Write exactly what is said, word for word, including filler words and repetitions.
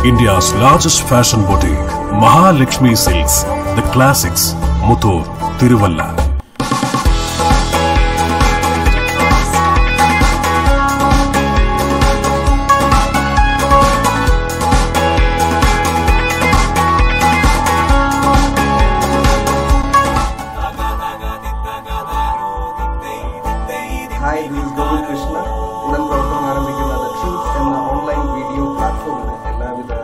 India's largest fashion boutique, Mahalakshmi Silks, The Classics, Muttur, Tiruvalla. Hi, this is Govind Krishna. ഉടൻ പ്രവർത്തനം ആരംഭിക്കുന്ന The Truth എന്ന online video പ്ലാറ്റ്ഫോമിന് എല്ലാവിധ